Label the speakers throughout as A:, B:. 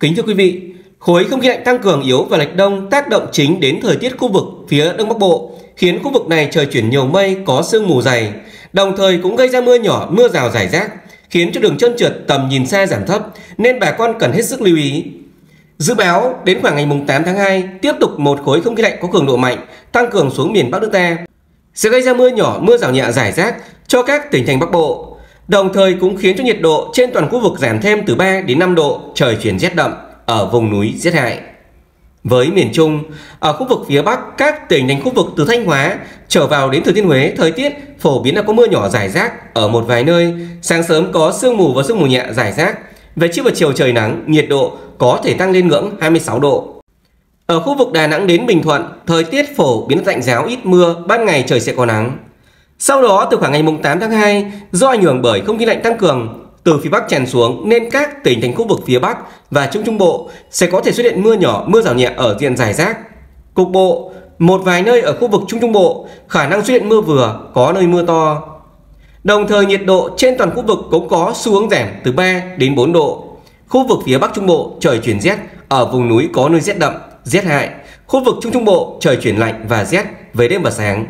A: Kính thưa quý vị, khối không khí lạnh tăng cường yếu và lệch đông tác động chính đến thời tiết khu vực phía Đông Bắc Bộ, khiến khu vực này trời chuyển nhiều mây, có sương mù dày, đồng thời cũng gây ra mưa nhỏ, mưa rào rải rác, khiến cho đường trơn trượt, tầm nhìn xa giảm thấp, nên bà con cần hết sức lưu ý. Dự báo đến khoảng ngày 8 tháng 2, tiếp tục một khối không khí lạnh có cường độ mạnh tăng cường xuống miền Bắc nước ta, sẽ gây ra mưa nhỏ, mưa rào nhẹ rải rác cho các tỉnh thành Bắc Bộ, đồng thời cũng khiến cho nhiệt độ trên toàn khu vực giảm thêm từ 3 đến 5 độ, trời chuyển rét đậm, ở vùng núi rét hại. Với miền Trung, ở khu vực phía Bắc, các tỉnh thành khu vực từ Thanh Hóa trở vào đến Thừa Thiên Huế, thời tiết phổ biến là có mưa nhỏ rải rác ở một vài nơi, sáng sớm có sương mù và sương mù nhẹ rải rác. Về trưa và chiều trời nắng, nhiệt độ có thể tăng lên ngưỡng 26 độ. Ở khu vực Đà Nẵng đến Bình Thuận, thời tiết phổ biến tạnh giáo, ít mưa, ban ngày trời sẽ có nắng. Sau đó từ khoảng ngày 8 tháng 2, do ảnh hưởng bởi không khí lạnh tăng cường từ phía Bắc tràn xuống, nên các tỉnh thành khu vực phía Bắc và Trung Bộ sẽ có thể xuất hiện mưa nhỏ, mưa rào nhẹ ở diện rải rác. Cục bộ, một vài nơi ở khu vực Trung Bộ khả năng xuất hiện mưa vừa, có nơi mưa to. Đồng thời nhiệt độ trên toàn khu vực cũng có xu hướng giảm từ 3 đến 4 độ. Khu vực phía Bắc Trung Bộ trời chuyển rét, ở vùng núi có nơi rét đậm, rét hại. Khu vực Trung Bộ trời chuyển lạnh và rét về đêm và sáng.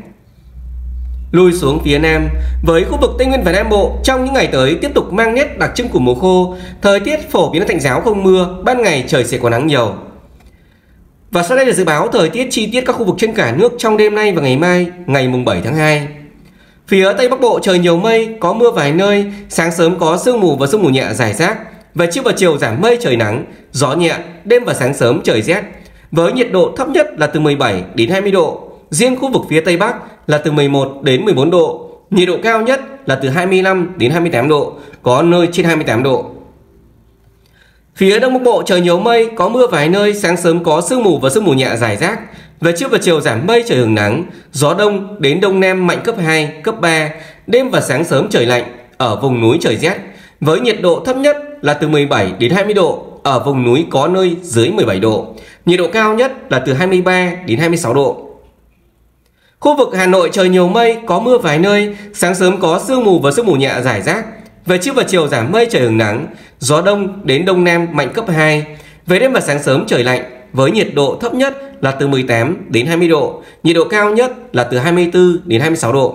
A: Lùi xuống phía Nam, với khu vực Tây Nguyên và Nam Bộ trong những ngày tới tiếp tục mang nét đặc trưng của mùa khô, thời tiết phổ biến là tạnh giáo không mưa, ban ngày trời sẽ có nắng nhiều. Và sau đây là dự báo thời tiết chi tiết các khu vực trên cả nước trong đêm nay và ngày mai, ngày 7 tháng 2. Phía Tây Bắc Bộ trời nhiều mây, có mưa vài nơi, sáng sớm có sương mù và sương mù nhẹ rải rác. Về trưa và chiều giảm mây trời nắng, gió nhẹ, đêm và sáng sớm trời rét. Với nhiệt độ thấp nhất là từ 17 đến 20 độ. Riêng khu vực phía Tây Bắc là từ 11 đến 14 độ, nhiệt độ cao nhất là từ 25 đến 28 độ, có nơi trên 28 độ. Phía Đông Bắc Bộ trời nhiều mây, có mưa vài nơi, sáng sớm có sương mù và sương mù nhẹ rải rác. Về trưa và chiều giảm mây trời hưởng nắng, gió đông đến đông nam mạnh cấp 2, cấp 3, đêm và sáng sớm trời lạnh, ở vùng núi trời rét. Với nhiệt độ thấp nhất là từ 17 đến 20 độ, ở vùng núi có nơi dưới 17 độ, nhiệt độ cao nhất là từ 23 đến 26 độ. Khu vực Hà Nội trời nhiều mây, có mưa vài nơi, sáng sớm có sương mù và sương mù nhẹ rải rác. Về trưa và chiều giảm mây trời hưởng nắng, gió đông đến đông nam mạnh cấp 2. Về đêm và sáng sớm trời lạnh, với nhiệt độ thấp nhất là từ 18 đến 20 độ, nhiệt độ cao nhất là từ 24 đến 26 độ.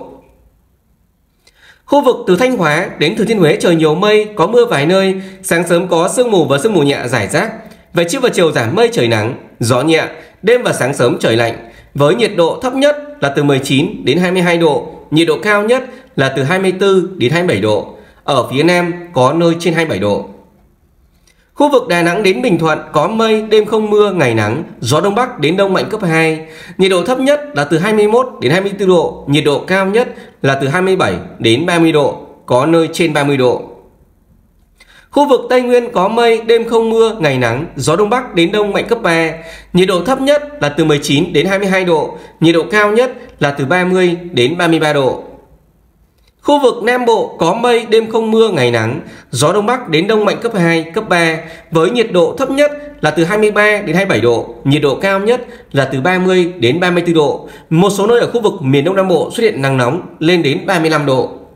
A: Khu vực từ Thanh Hóa đến Thừa Thiên Huế trời nhiều mây, có mưa vài nơi, sáng sớm có sương mù và sương mù nhẹ rải rác. Về trưa và chiều giảm mây trời nắng, gió nhẹ, đêm và sáng sớm trời lạnh, với nhiệt độ thấp nhất là từ 19 đến 22 độ, nhiệt độ cao nhất là từ 24 đến 27 độ. Ở phía Nam có nơi trên 27 độ. Khu vực Đà Nẵng đến Bình Thuận có mây, đêm không mưa, ngày nắng, gió Đông Bắc đến Đông mạnh cấp 2. Nhiệt độ thấp nhất là từ 21 đến 24 độ, nhiệt độ cao nhất là từ 27 đến 30 độ, có nơi trên 30 độ. Khu vực Tây Nguyên có mây, đêm không mưa, ngày nắng, gió Đông Bắc đến Đông mạnh cấp 3. Nhiệt độ thấp nhất là từ 19 đến 22 độ, nhiệt độ cao nhất là từ 30 đến 33 độ. Khu vực Nam Bộ có mây, đêm không mưa, ngày nắng, gió Đông Bắc đến Đông mạnh cấp 2, cấp 3, với nhiệt độ thấp nhất là từ 23 đến 27 độ, nhiệt độ cao nhất là từ 30 đến 34 độ. Một số nơi ở khu vực miền Đông Nam Bộ xuất hiện nắng nóng lên đến 35 độ.